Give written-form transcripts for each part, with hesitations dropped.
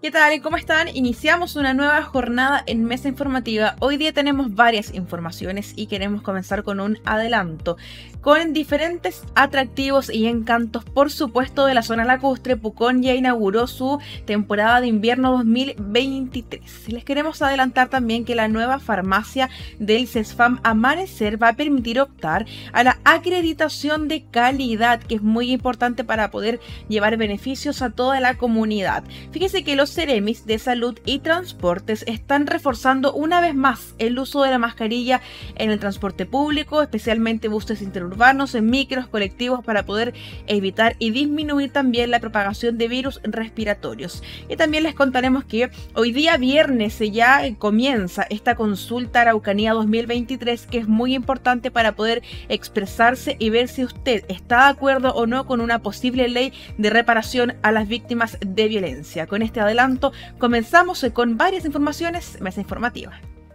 ¿Qué tal? ¿Cómo están? Iniciamos una nueva jornada en Mesa Informativa. Hoy día tenemos varias informaciones y queremos comenzar con un adelanto, con diferentes atractivos y encantos, por supuesto, de la zona lacustre. Pucón ya inauguró su temporada de invierno 2023. Les queremos adelantar también que la nueva farmacia del CESFAM Amanecer va a permitir optar a la acreditación de calidad, que es muy importante para poder llevar beneficios a toda la comunidad. Fíjese que los Ceremis de Salud y Transportes están reforzando una vez más el uso de la mascarilla en el transporte público, especialmente buses interurbanos, en micros, colectivos, para poder evitar y disminuir también la propagación de virus respiratorios. Y también les contaremos que hoy día viernes ya comienza esta consulta Araucanía 2023, que es muy importante para poder expresarse y ver si usted está de acuerdo o no con una posible ley de reparación a las víctimas de violencia. Con este adelanto comenzamos con varias informaciones. Mesa Informativa.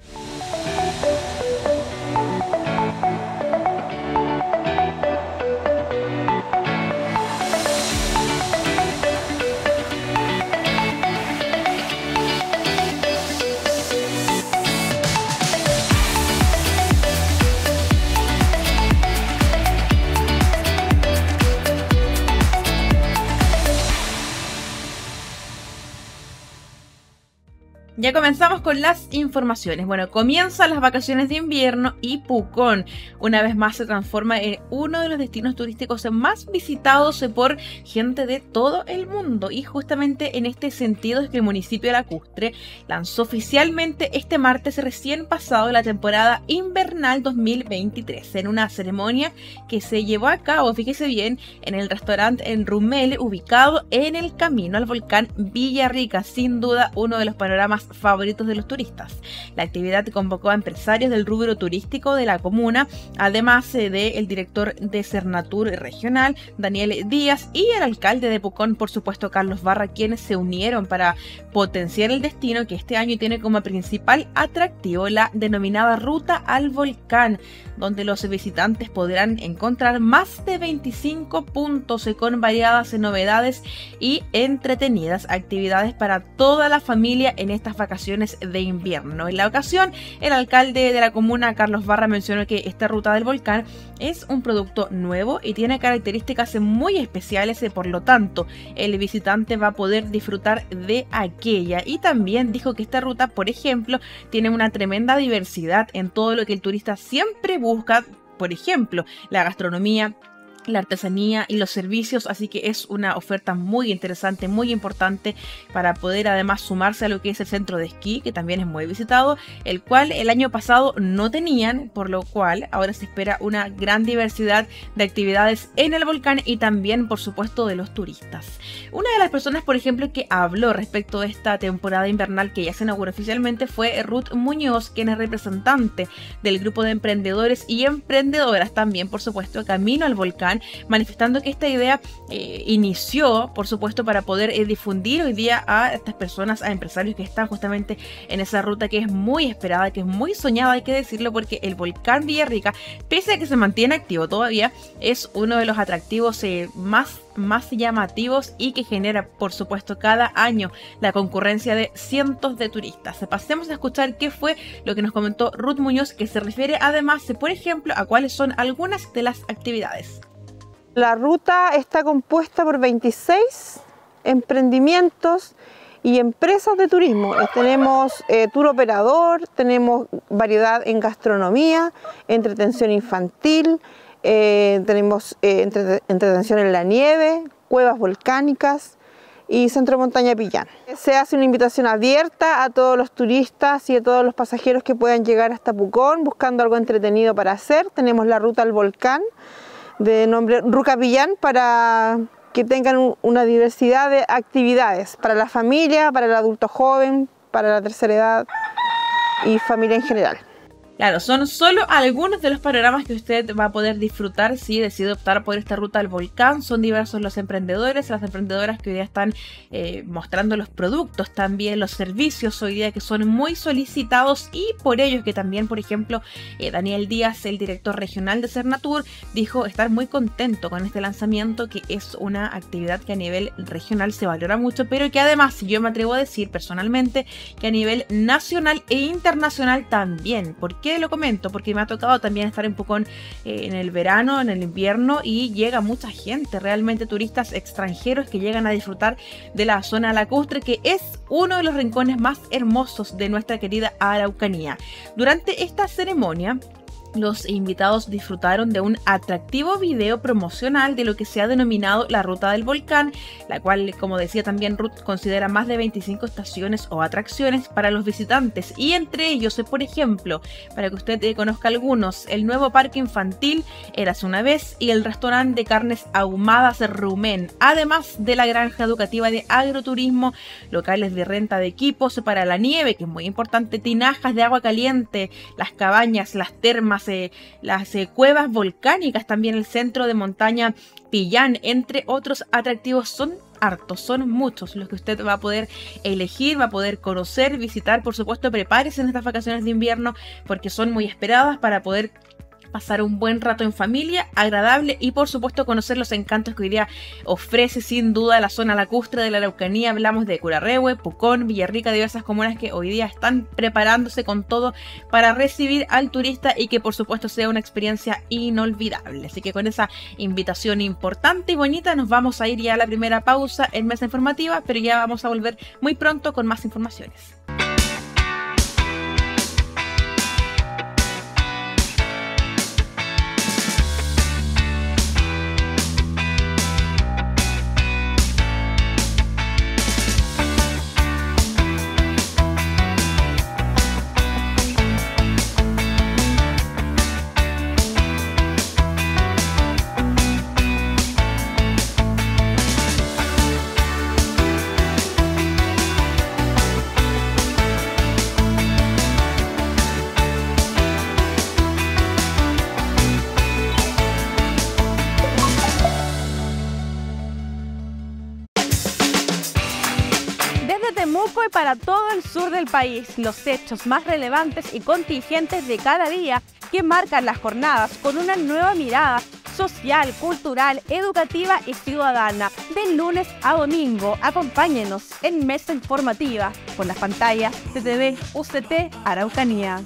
Ya comenzamos con las informaciones. Bueno, comienzan las vacaciones de invierno y Pucón una vez más se transforma en uno de los destinos turísticos más visitados por gente de todo el mundo. Y justamente en este sentido es que el municipio de Lacustre lanzó oficialmente este martes recién pasado la temporada invernal 2023 en una ceremonia que se llevó a cabo, fíjese bien, en el restaurante en Rumel, ubicado en el camino al volcán Villarrica. Sin duda uno de los panoramas favoritos de los turistas. La actividad convocó a empresarios del rubro turístico de la comuna, además del director de Cernatur regional, Daniel Díaz, y el alcalde de Pucón, por supuesto, Carlos Barra, quienes se unieron para potenciar el destino que este año tiene como principal atractivo la denominada Ruta al Volcán, donde los visitantes podrán encontrar más de 25 puntos con variadas novedades y entretenidas actividades para toda la familia en estas vacaciones de invierno. En la ocasión, el alcalde de la comuna, Carlos Barra, mencionó que esta Ruta del Volcán es un producto nuevo y tiene características muy especiales, por lo tanto, el visitante va a poder disfrutar de aquella. Y también dijo que esta ruta, por ejemplo, tiene una tremenda diversidad en todo lo que el turista siempre busca, por ejemplo, la gastronomía, la artesanía y los servicios, así que es una oferta muy interesante, muy importante para poder además sumarse a lo que es el centro de esquí, que también es muy visitado, el cual el año pasado no tenían, por lo cual ahora se espera una gran diversidad de actividades en el volcán y también, por supuesto, de los turistas. Una de las personas, por ejemplo, que habló respecto de esta temporada invernal que ya se inauguró oficialmente fue Ruth Muñoz, quien es representante del grupo de emprendedores y emprendedoras también, por supuesto, Camino al Volcán, manifestando que esta idea inició, por supuesto, para poder difundir hoy día a estas personas, a empresarios que están justamente en esa ruta que es muy esperada, que es muy soñada, hay que decirlo, porque el volcán Villarrica, pese a que se mantiene activo todavía, es uno de los atractivos más llamativos y que genera, por supuesto, cada año la concurrencia de cientos de turistas. Pasemos a escuchar qué fue lo que nos comentó Ruth Muñoz, que se refiere además, por ejemplo, a cuáles son algunas de las actividades. La ruta está compuesta por 26 emprendimientos y empresas de turismo. Tenemos tour operador, tenemos variedad en gastronomía, entretención infantil, tenemos entretención en la nieve, cuevas volcánicas y Centro Montaña Pillán. Se hace una invitación abierta a todos los turistas y a todos los pasajeros que puedan llegar hasta Pucón buscando algo entretenido para hacer. Tenemos la ruta al volcán, de nombre Ruca Pillán, para que tengan una diversidad de actividades para la familia, para el adulto joven, para la tercera edad y familia en general. Claro, son solo algunos de los panoramas que usted va a poder disfrutar si decide optar por esta ruta al volcán. Son diversos los emprendedores, las emprendedoras que hoy día están mostrando los productos, también los servicios hoy día que son muy solicitados, y por ello que también, por ejemplo, Daniel Díaz, el director regional de Cernatur, dijo estar muy contento con este lanzamiento, que es una actividad que a nivel regional se valora mucho, pero que además yo me atrevo a decir personalmente que a nivel nacional e internacional también. ¿Por qué lo comento? Porque me ha tocado también estar en Pucón en el verano, en el invierno, y llega mucha gente, realmente turistas extranjeros que llegan a disfrutar de la zona lacustre, que es uno de los rincones más hermosos de nuestra querida Araucanía. Durante esta ceremonia, los invitados disfrutaron de un atractivo video promocional de lo que se ha denominado la Ruta del Volcán, la cual, como decía también Ruth, considera más de 25 estaciones o atracciones para los visitantes, y entre ellos, por ejemplo, para que usted conozca algunos, el nuevo parque infantil Érase una vez y el restaurante de carnes ahumadas Rumén, además de la granja educativa de agroturismo, locales de renta de equipos para la nieve, que es muy importante, tinajas de agua caliente, las cabañas, las termas, las cuevas volcánicas, también el centro de montaña Pillán, entre otros atractivos. Son hartos, son muchos los que usted va a poder elegir, va a poder conocer, visitar. Por supuesto, prepárese en estas vacaciones de invierno porque son muy esperadas para poder pasar un buen rato en familia, agradable, y por supuesto conocer los encantos que hoy día ofrece sin duda la zona lacustre de la Araucanía. Hablamos de Curarrehue, Pucón, Villarrica, diversas comunas que hoy día están preparándose con todo para recibir al turista y que por supuesto sea una experiencia inolvidable. Así que con esa invitación importante y bonita nos vamos a ir ya a la primera pausa en Mesa Informativa, pero ya vamos a volver muy pronto con más informaciones. Temuco y para todo el sur del país, los hechos más relevantes y contingentes de cada día que marcan las jornadas con una nueva mirada social, cultural, educativa y ciudadana. De lunes a domingo, acompáñenos en Mesa Informativa con las pantallas de TV UCT Araucanía.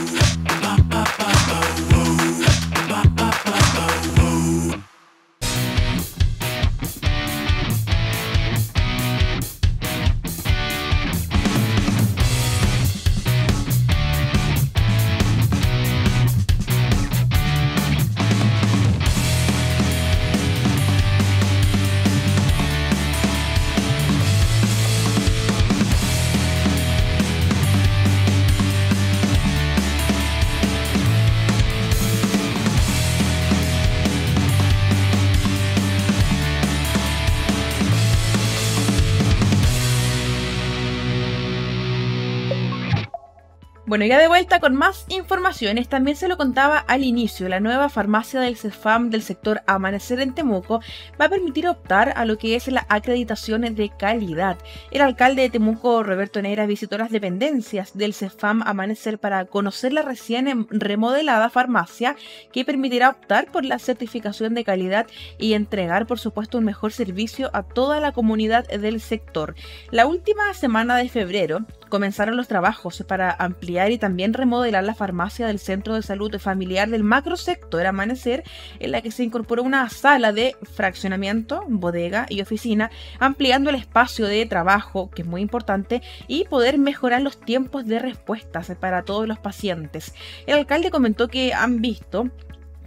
Bueno, ya de vuelta con más informaciones. También se lo contaba al inicio, la nueva farmacia del CEFAM del sector Amanecer en Temuco va a permitir optar a lo que es la acreditación de calidad. El alcalde de Temuco, Roberto Neira, visitó las dependencias del CEFAM Amanecer para conocer la recién remodelada farmacia que permitirá optar por la certificación de calidad y entregar, por supuesto, un mejor servicio a toda la comunidad del sector. La última semana de febrero comenzaron los trabajos para ampliar y también remodelar la farmacia del Centro de Salud Familiar del macrosector Amanecer, en la que se incorporó una sala de fraccionamiento, bodega y oficina, ampliando el espacio de trabajo, que es muy importante, y poder mejorar los tiempos de respuestas para todos los pacientes. El alcalde comentó que han visto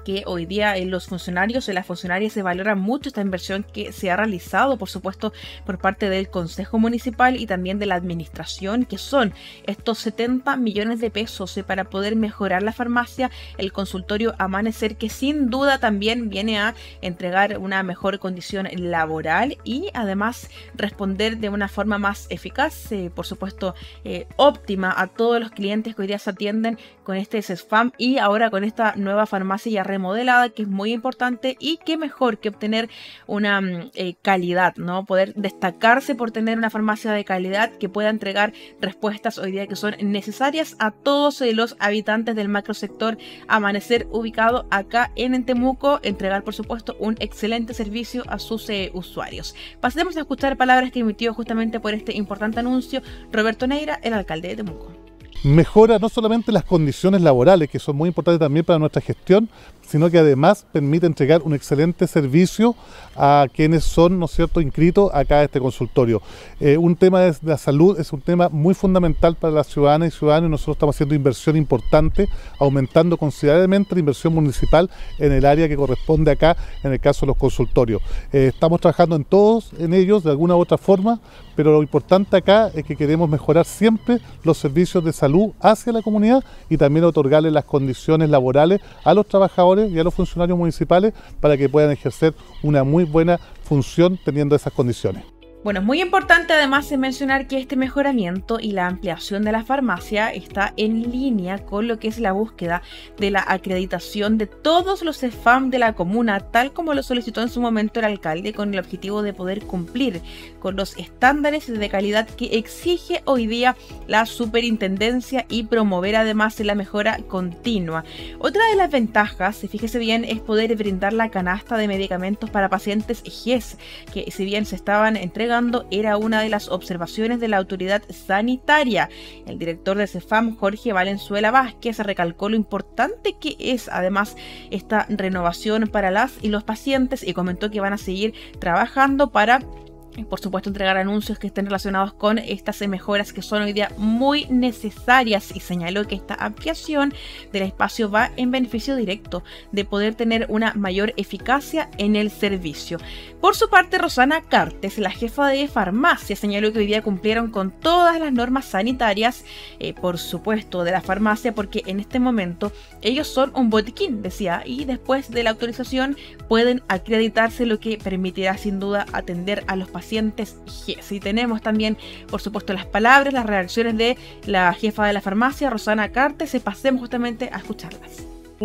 que hoy día los funcionarios y las funcionarias se valora mucho esta inversión que se ha realizado, por supuesto, por parte del Consejo Municipal y también de la administración, que son estos 70 millones de pesos para poder mejorar la farmacia, el consultorio Amanecer, que sin duda también viene a entregar una mejor condición laboral y además responder de una forma más eficaz, por supuesto, óptima a todos los clientes que hoy día se atienden con este CESFAM y ahora con esta nueva farmacia ya remodelada, que es muy importante. Y qué mejor que obtener una calidad, ¿no? Poder destacarse por tener una farmacia de calidad que pueda entregar respuestas hoy día que son necesarias a todos los habitantes del macrosector Amanecer, ubicado acá en Temuco, entregar por supuesto un excelente servicio a sus usuarios. Pasemos a escuchar palabras que emitió justamente por este importante anuncio Roberto Neira, el alcalde de Temuco. Mejora no solamente las condiciones laborales, que son muy importantes también para nuestra gestión, sino que además permite entregar un excelente servicio a quienes son, ¿no es cierto?, inscritos acá a este consultorio. Un tema de la salud es un tema muy fundamental para las ciudadanas y ciudadanos, y nosotros estamos haciendo inversión importante, aumentando considerablemente la inversión municipal en el área que corresponde acá, en el caso de los consultorios. Estamos trabajando en todos, en ellos, de alguna u otra forma, pero lo importante acá es que queremos mejorar siempre los servicios de salud hacia la comunidad y también otorgarles las condiciones laborales a los trabajadores y a los funcionarios municipales para que puedan ejercer una muy buena función teniendo esas condiciones. Bueno, es muy importante además mencionar que este mejoramiento y la ampliación de la farmacia está en línea con lo que es la búsqueda de la acreditación de todos los CESFAM de la comuna, tal como lo solicitó en su momento el alcalde, con el objetivo de poder cumplir con los estándares de calidad que exige hoy día la superintendencia y promover además la mejora continua. Otra de las ventajas, fíjese bien, es poder brindar la canasta de medicamentos para pacientes GES, que si bien se estaban entregando, era una de las observaciones de la autoridad sanitaria. El director de CESFAM, Jorge Valenzuela Vázquez, recalcó lo importante que es además esta renovación para las y los pacientes y comentó que van a seguir trabajando para, por supuesto, entregar anuncios que estén relacionados con estas mejoras que son hoy día muy necesarias, y señaló que esta ampliación del espacio va en beneficio directo de poder tener una mayor eficacia en el servicio. Por su parte, Rosana Cartes, la jefa de farmacia, señaló que hoy día cumplieron con todas las normas sanitarias, por supuesto, de la farmacia, porque en este momento ellos son un botiquín, decía, y después de la autorización pueden acreditarse, lo que permitirá sin duda atender a los pacientes GES. Y tenemos también, por supuesto, las palabras, las reacciones de la jefa de la farmacia, Rosana Cartes, y pasemos justamente a escucharlas.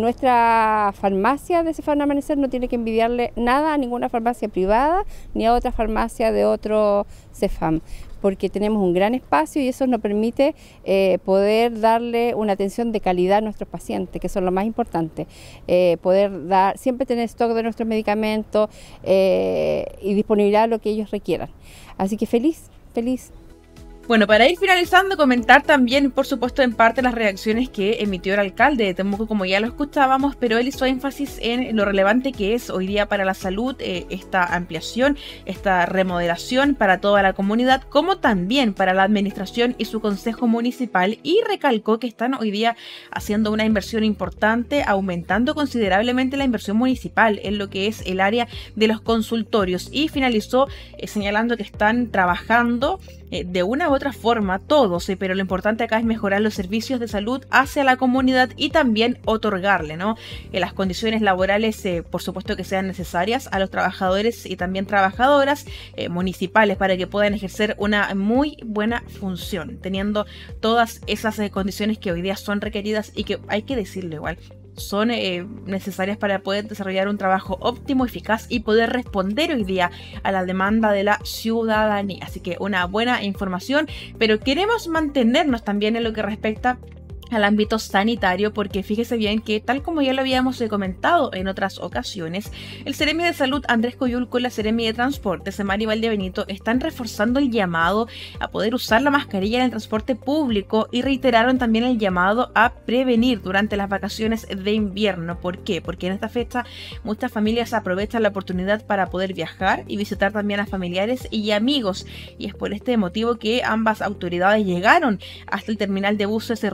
Nuestra farmacia de CESFAM Amanecer no tiene que envidiarle nada a ninguna farmacia privada ni a otra farmacia de otro CESFAM, porque tenemos un gran espacio y eso nos permite poder darle una atención de calidad a nuestros pacientes, que son lo más importante. Siempre tener stock de nuestros medicamentos y disponibilidad a lo que ellos requieran. Así que feliz. Bueno, para ir finalizando, comentar también, por supuesto, en parte las reacciones que emitió el alcalde de Temuco, como ya lo escuchábamos, pero él hizo énfasis en lo relevante que es hoy día para la salud esta ampliación, esta remodelación para toda la comunidad, como también para la administración y su consejo municipal, y recalcó que están hoy día haciendo una inversión importante, aumentando considerablemente la inversión municipal en lo que es el área de los consultorios, y finalizó señalando que están trabajando de una u otra forma todos, pero lo importante acá es mejorar los servicios de salud hacia la comunidad y también otorgarle, ¿no?, las condiciones laborales, por supuesto, que sean necesarias a los trabajadores y también trabajadoras municipales para que puedan ejercer una muy buena función, teniendo todas esas condiciones que hoy día son requeridas y que, hay que decirlo igual, son necesarias para poder desarrollar un trabajo óptimo, eficaz y poder responder hoy día a la demanda de la ciudadanía. Así que una buena información, pero queremos mantenernos también en lo que respecta al ámbito sanitario, porque fíjese bien que, tal como ya lo habíamos comentado en otras ocasiones, el Seremi de Salud Andrés Coyul con la Seremi de Transportes Mari Valdebenito están reforzando el llamado a poder usar la mascarilla en el transporte público y reiteraron también el llamado a prevenir durante las vacaciones de invierno. ¿Por qué? Porque en esta fecha muchas familias aprovechan la oportunidad para poder viajar y visitar también a familiares y amigos, y es por este motivo que ambas autoridades llegaron hasta el terminal de buses rurales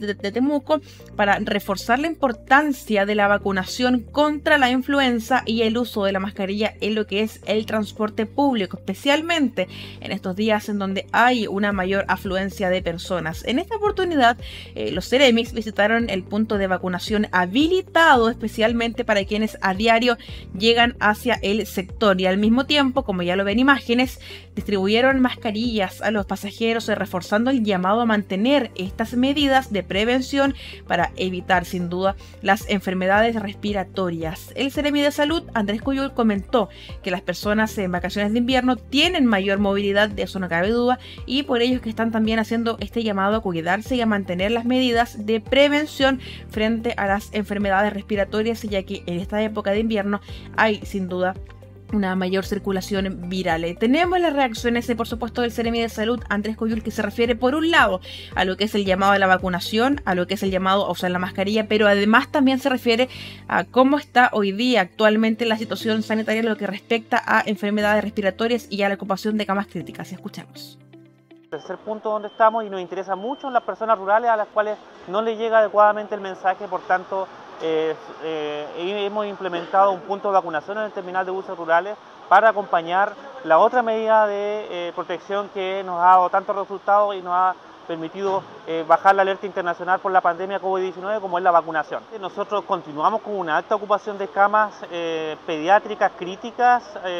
de Temuco para reforzar la importancia de la vacunación contra la influenza y el uso de la mascarilla en lo que es el transporte público, especialmente en estos días en donde hay una mayor afluencia de personas. En esta oportunidad, los Ceremis visitaron el punto de vacunación habilitado especialmente para quienes a diario llegan hacia el sector, y al mismo tiempo, como ya lo ven imágenes, distribuyeron mascarillas a los pasajeros, reforzando el llamado a mantener estas medidas de prevención para evitar sin duda las enfermedades respiratorias. El Ceremi de Salud, Andrés Cuyul, comentó que las personas en vacaciones de invierno tienen mayor movilidad, de eso no cabe duda, y por ello es que están también haciendo este llamado a cuidarse y a mantener las medidas de prevención frente a las enfermedades respiratorias, ya que en esta época de invierno hay sin duda una mayor circulación viral. Tenemos las reacciones, por supuesto, del Ceremi de Salud, Andrés Cuyul, que se refiere por un lado a lo que es el llamado a la vacunación, a lo que es el llamado a usar la mascarilla, pero además también se refiere a cómo está hoy día actualmente la situación sanitaria en lo que respecta a enfermedades respiratorias y a la ocupación de camas críticas. Escuchamos. Tercer punto donde estamos, y nos interesa mucho las personas rurales a las cuales no les llega adecuadamente el mensaje, por tanto hemos implementado un punto de vacunación en el terminal de buses rurales para acompañar la otra medida de protección que nos ha dado tantos resultados y nos ha permitido bajar la alerta internacional por la pandemia COVID-19, como es la vacunación. Nosotros continuamos con una alta ocupación de camas pediátricas críticas,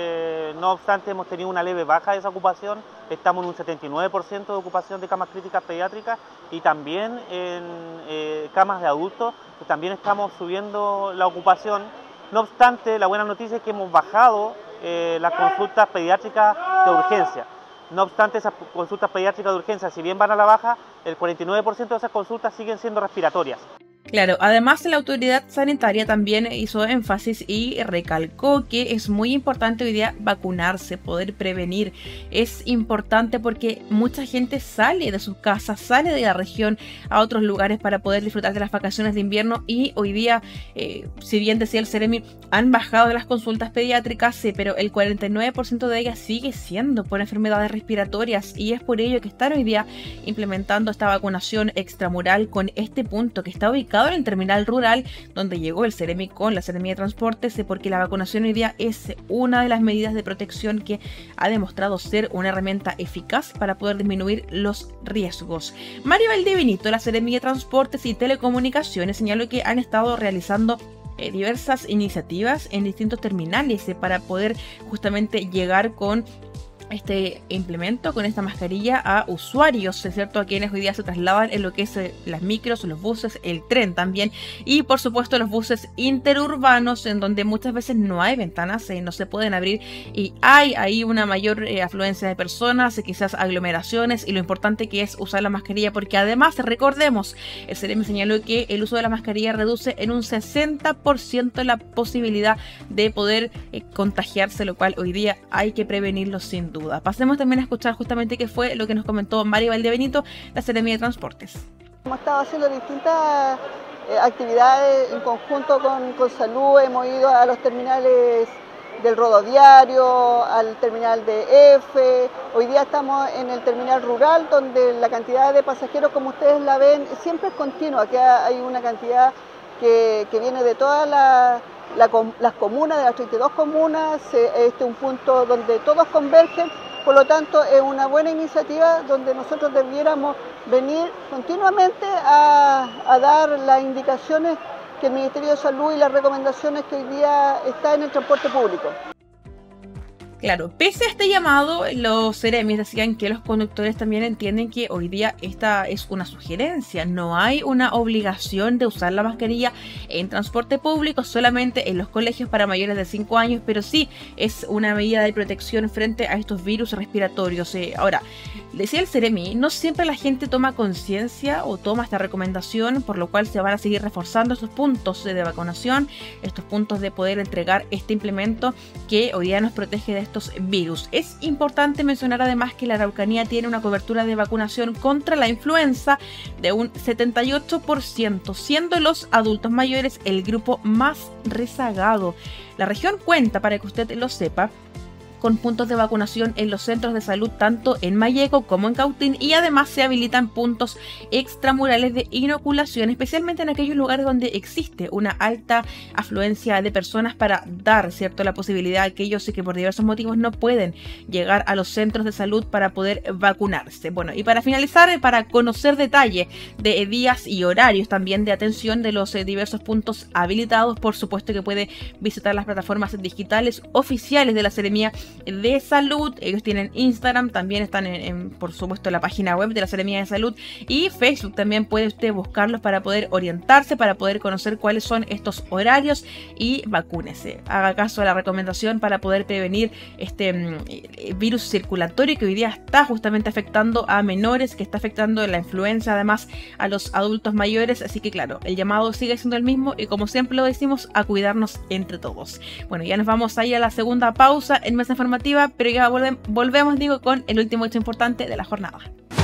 no obstante hemos tenido una leve baja de esa ocupación, estamos en un 79% de ocupación de camas críticas pediátricas, y también en camas de adultos, que también estamos subiendo la ocupación. No obstante, la buena noticia es que hemos bajado las consultas pediátricas de urgencia. No obstante, esas consultas pediátricas de urgencia, si bien van a la baja, el 49% de esas consultas siguen siendo respiratorias. Claro, además la autoridad sanitaria también hizo énfasis y recalcó que es muy importante hoy día vacunarse, poder prevenir. Es importante porque mucha gente sale de sus casas, sale de la región a otros lugares para poder disfrutar de las vacaciones de invierno, y hoy día, si bien decía el Ceremi, han bajado las consultas pediátricas, pero el 49% de ellas sigue siendo por enfermedades respiratorias, y es por ello que están hoy día implementando esta vacunación extramural con este punto que está ubicado en el terminal rural, donde llegó el Ceremi con la Seremía de Transportes, porque la vacunación hoy día es una de las medidas de protección que ha demostrado ser una herramienta eficaz para poder disminuir los riesgos. Mario Valdebenito, la Seremía de Transportes y Telecomunicaciones, señaló que han estado realizando diversas iniciativas en distintos terminales para poder justamente llegar con este implemento, con esta mascarilla, a usuarios, es cierto, a quienes hoy día se trasladan en lo que es las micros, los buses, el tren también, y por supuesto los buses interurbanos, en donde muchas veces no hay ventanas, no se pueden abrir, y hay ahí una mayor afluencia de personas, quizás aglomeraciones, y lo importante que es usar la mascarilla, porque además, recordemos, el Ceremi señaló que el uso de la mascarilla reduce en un 60% la posibilidad de poder contagiarse, lo cual hoy día hay que prevenirlo sin duda. Pasemos también a escuchar justamente qué fue lo que nos comentó Mario Valdebenito, la Seremía de Transportes. Hemos estado haciendo distintas actividades en conjunto con Salud. Hemos ido a los terminales del Rododiario, al terminal de F. Hoy día estamos en el terminal rural, donde la cantidad de pasajeros, como ustedes la ven, siempre es continua, que hay una cantidad que viene de todas las comunas, de las 32 comunas. Este es un punto donde todos convergen, por lo tanto es una buena iniciativa donde nosotros debiéramos venir continuamente a dar las indicaciones que el Ministerio de Salud y las recomendaciones que hoy día está en el transporte público. Claro, pese a este llamado, los Ceremis decían que los conductores también entienden que hoy día esta es una sugerencia, no hay una obligación de usar la mascarilla en transporte público, solamente en los colegios para mayores de 5 años, pero sí es una medida de protección frente a estos virus respiratorios. Ahora, decía el Ceremi, no siempre la gente toma conciencia o toma esta recomendación, por lo cual se van a seguir reforzando estos puntos de vacunación, estos puntos de poder entregar este implemento que hoy día nos protege de estos virus. Es importante mencionar además que la Araucanía tiene una cobertura de vacunación contra la influenza de un 78%, siendo los adultos mayores el grupo más rezagado. La región cuenta, para que usted lo sepa, con puntos de vacunación en los centros de salud tanto en Malleco como en Cautín, y además se habilitan puntos extramurales de inoculación, especialmente en aquellos lugares donde existe una alta afluencia de personas, para dar, ¿cierto?, la posibilidad a aquellos que por diversos motivos no pueden llegar a los centros de salud para poder vacunarse. Bueno, y para finalizar, para conocer detalle de días y horarios también de atención de los diversos puntos habilitados, por supuesto que puede visitar las plataformas digitales oficiales de la Seremía de Salud. Ellos tienen Instagram, también están por supuesto, la página web de la Seremía de Salud, y Facebook también puede usted buscarlos para poder orientarse, para poder conocer cuáles son estos horarios, y vacúnese. Haga caso a la recomendación para poder prevenir este virus circulatorio que hoy día está justamente afectando a menores, que está afectando la influenza además a los adultos mayores. Así que claro, el llamado sigue siendo el mismo, y como siempre lo decimos, a cuidarnos entre todos. Bueno, ya nos vamos a ir a la segunda pausa en Mesa Informativa, pero ya volvemos, con el último hecho importante de la jornada.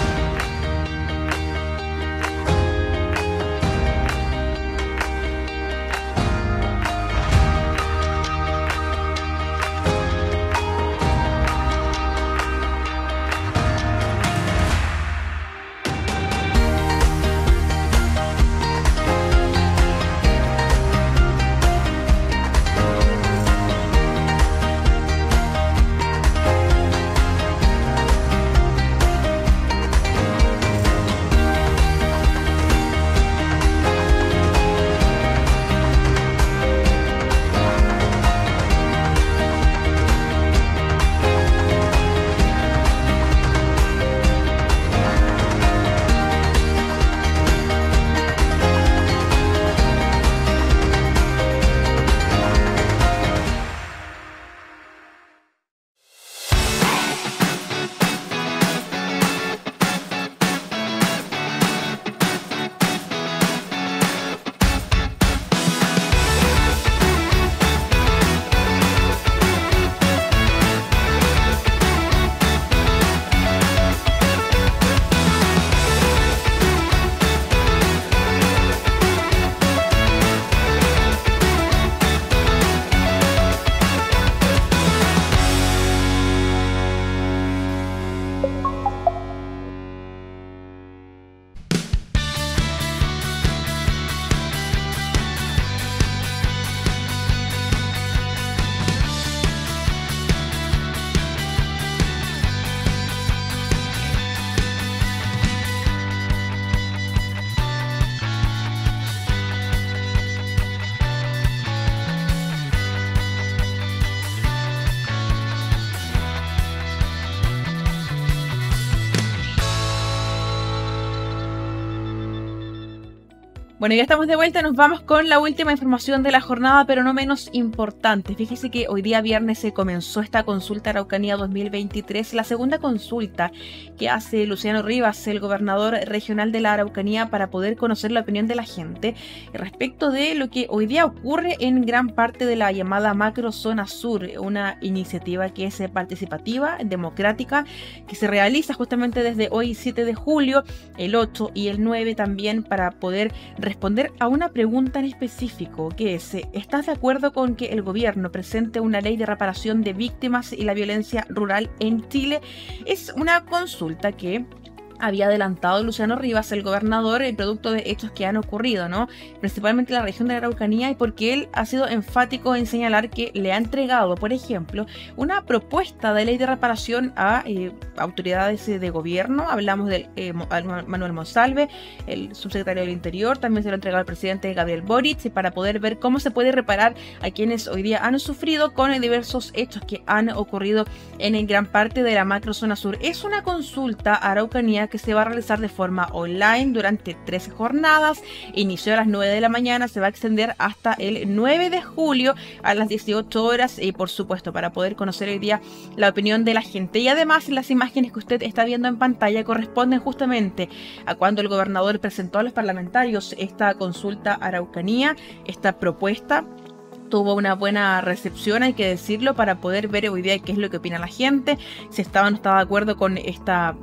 Bueno, ya estamos de vuelta, nos vamos con la última información de la jornada, pero no menos importante. Fíjese que hoy día viernes se comenzó esta consulta Araucanía 2023, la segunda consulta que hace Luciano Rivas, el gobernador regional de la Araucanía, para poder conocer la opinión de la gente respecto de lo que hoy día ocurre en gran parte de la llamada Macro Zona Sur, una iniciativa que es participativa, democrática, que se realiza justamente desde hoy 7 de julio, el 8 y el 9 también, para poder responder a una pregunta en específico, que es: ¿estás de acuerdo con que el gobierno presente una ley de reparación de víctimas y la violencia rural en Chile? Es una consulta que había adelantado Luciano Rivas, el gobernador, el producto de hechos que han ocurrido, ¿no? Principalmente en la región de la Araucanía, y porque él ha sido enfático en señalar que le ha entregado, por ejemplo, una propuesta de ley de reparación a autoridades de gobierno. Hablamos del Manuel Monsalve, el subsecretario del Interior, también se lo ha entregado al presidente Gabriel Boric, para poder ver cómo se puede reparar a quienes hoy día han sufrido con diversos hechos que han ocurrido en gran parte de la macro zona sur. Es una consulta Araucanía que se va a realizar de forma online durante 13 jornadas. Inició a las 9 de la mañana, se va a extender hasta el 9 de julio a las 18 horas, y por supuesto para poder conocer hoy día la opinión de la gente. Y además las imágenes que usted está viendo en pantalla corresponden justamente a cuando el gobernador presentó a los parlamentarios esta consulta Araucanía, esta propuesta. Tuvo una buena recepción, hay que decirlo, para poder ver hoy día qué es lo que opina la gente, si estaba o no estaba de acuerdo con esta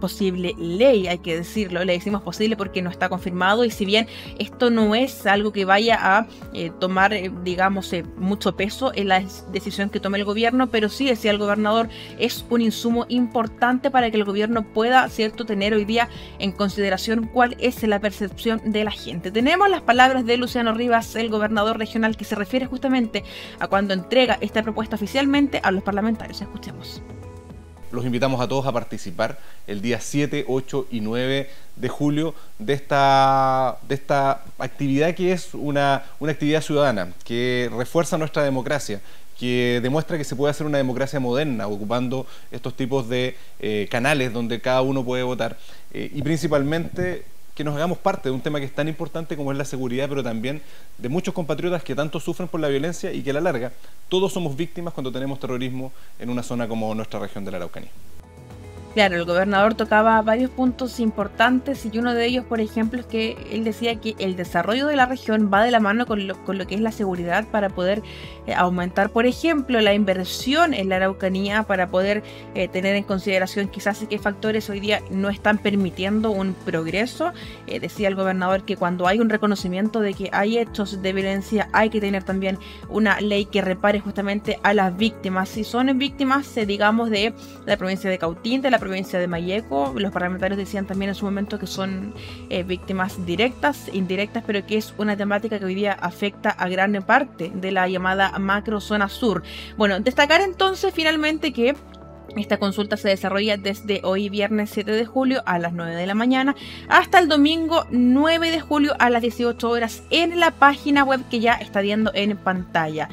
posible ley, hay que decirlo. Le decimos posible porque no está confirmado, y si bien esto no es algo que vaya a tomar, digamos, mucho peso en la decisión que tome el gobierno, pero sí, decía el gobernador, es un insumo importante para que el gobierno pueda, ¿cierto?, tener hoy día en consideración cuál es la percepción de la gente. Tenemos las palabras de Luciano Rivas, el gobernador regional, que se refiere justamente a cuando entrega esta propuesta oficialmente a los parlamentarios. Escuchemos. Los invitamos a todos a participar el día 7, 8 y 9 de julio de esta actividad, que es una actividad ciudadana que refuerza nuestra democracia, que demuestra que se puede hacer una democracia moderna ocupando estos tipos de canales donde cada uno puede votar, y principalmente que nos hagamos parte de un tema que es tan importante como es la seguridad, pero también de muchos compatriotas que tanto sufren por la violencia y que a la larga todos somos víctimas cuando tenemos terrorismo en una zona como nuestra región de la Araucanía. Claro, el gobernador tocaba varios puntos importantes, y uno de ellos, por ejemplo, es que él decía que el desarrollo de la región va de la mano con lo que es la seguridad, para poder aumentar, por ejemplo, la inversión en la Araucanía, para poder tener en consideración quizás qué factores hoy día no están permitiendo un progreso. Decía el gobernador que cuando hay un reconocimiento de que hay hechos de violencia, hay que tener también una ley que repare justamente a las víctimas. Si son víctimas, digamos, de la provincia de Cautín, de la provincia de Malleco, los parlamentarios decían también en su momento que son víctimas directas, indirectas, pero que es una temática que hoy día afecta a gran parte de la llamada macro zona sur. Bueno, destacar entonces finalmente que esta consulta se desarrolla desde hoy viernes 7 de julio a las 9 de la mañana hasta el domingo 9 de julio a las 18 horas en la página web que ya está viendo en pantalla,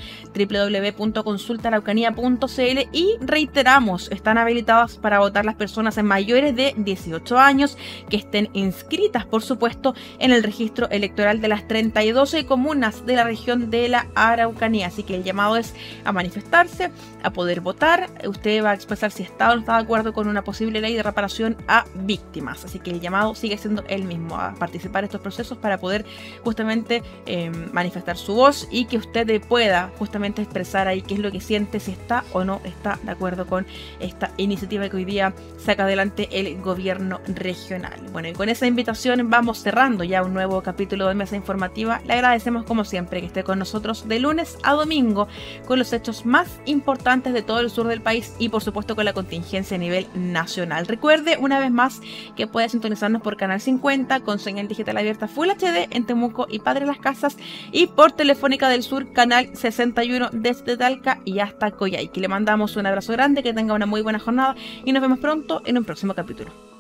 www.consultaaraucanía.cl, y reiteramos, están habilitadas para votar las personas mayores de 18 años que estén inscritas, por supuesto, en el registro electoral de las 32 comunas de la región de la Araucanía. Así que el llamado es a manifestarse, a poder votar. Usted va a expresar si está o no está de acuerdo con una posible ley de reparación a víctimas. Así que el llamado sigue siendo el mismo, a participar en estos procesos para poder justamente manifestar su voz, y que usted pueda justamente expresar ahí qué es lo que siente, si está o no está de acuerdo con esta iniciativa que hoy día saca adelante el gobierno regional. Bueno, y con esa invitación vamos cerrando ya un nuevo capítulo de Mesa Informativa. Le agradecemos como siempre que esté con nosotros de lunes a domingo con los hechos más importantes de todo el sur del país, y por supuesto con la contingencia a nivel nacional. Recuerde una vez más que puede sintonizarnos por Canal 50 con señal digital abierta Full HD en Temuco y Padre Las Casas, y por Telefónica del Sur Canal 61 desde Talca y hasta Coyhaique. Le mandamos un abrazo grande, que tenga una muy buena jornada y nos vemos pronto en un próximo capítulo.